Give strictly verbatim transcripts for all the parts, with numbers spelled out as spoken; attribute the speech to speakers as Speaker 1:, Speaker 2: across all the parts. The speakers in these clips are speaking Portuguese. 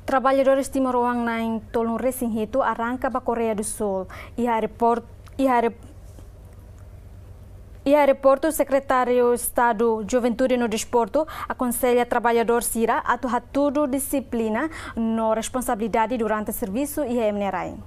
Speaker 1: Trabalhadores timor-oang na tolong racing itu arranca para Coreia do Sul e a report e a E a reporto secretário Estado Juventude no Desporto aconselha trabalhador Sira a tomar tudo disciplina no responsabilidade durante o serviço e a remunerai.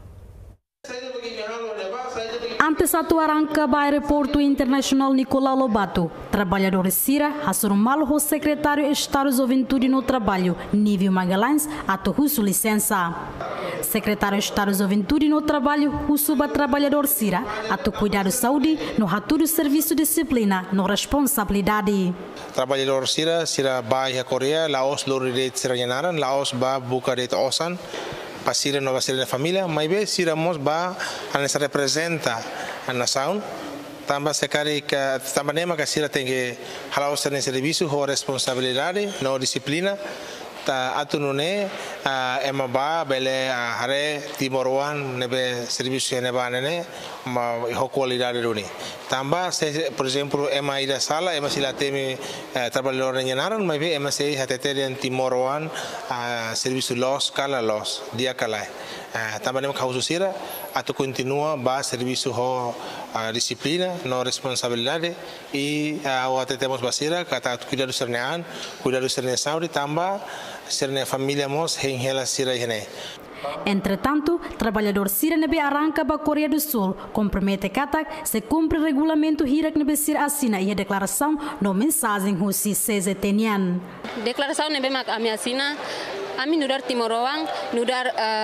Speaker 2: Antes atu arranca para o aeroporto internacional Nicolau Lobato, trabalhador Sira assumiu o secretário de Estado Juventude no Trabalho, Nívio Magalhães, atu sua licença. Secretário de Estado Juventude no Trabalho, usuba trabalhador Sira, atu cuidar da saúde, no raturo serviço disciplina, no responsabilidade.
Speaker 3: Trabalhador Sira, Sira vai a Coreia, Laos lori de Sira Yanaran, Laos ba buka de Osan. Pasira nova sira na família, mas bem sira mos ba anessa representa a nação. Também se quer que também nema que sira tem que halau ser nesse serviço com responsabilidade, não disciplina. Ta atu nune ema ba bele hare timor-oang nebe serviço neba nene ma ho qualidade runi. Também se por exemplo ema ida sala ema sila temi trabalhador nyenyaran mas bem ema se hateterian timor-oang serviço los kala los dia kala. Também nema kausu sira atu continua ba serviço ho disciplina, no responsabilidade e ao até temos basira kata cuidar do sernean, cuidar do serne saúde também serne família mos hengela sira hene.
Speaker 2: Entretanto, trabalhador Sira nebe arranca para a Coreia do Sul, compromete katak se cumpre o regulamento hirak nebe Sira assina e a declaração no mensagem husi seze tenian.
Speaker 4: Declaração nebe mak ami assina, ami nudar timor-oang, nudar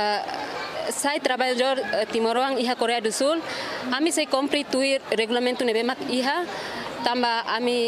Speaker 4: sai trabalhador timor-oang iha Coreia do Sul, ami se cumpre tuir regulamento nebe mak iha, tamba ami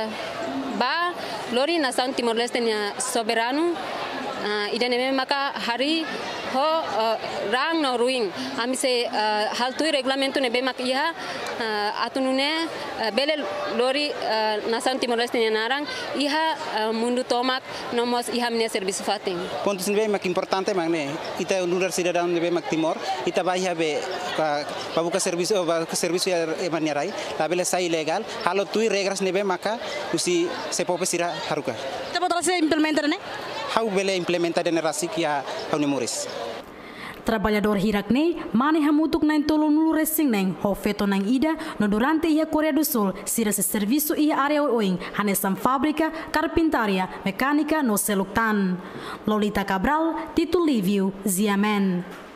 Speaker 4: ba lori nação Timor-Leste nya soberano, ida nebe maka hari ho rang no ruing, ami se hal tuir regulamento nebe mak iha atunune bele lori nação Timor-Leste nya narang iha mundu tomak nomos iha mne serviço fating.
Speaker 5: Pontos nebe mak importante magne ita lugar cidadão nebe mak Timor ita ba iha be pa buka serviço ba serviço e maniarai la bele sai ilegal halo tuir regras nebe maka usi se pope sira haruka.
Speaker 2: Ita pode ser implementar né?
Speaker 5: How bele implementar den rasik ya haunemoris.
Speaker 2: Trabalhador hirakne maneha mutuk na tolo nulu resing neng ho feto nang ida no durante ia Coreia do Sul sira se serviço ia área oing hanesam fábrica carpintaria mecânica no seluktan. Lolita Cabral, Tito Lívio, Ziamen.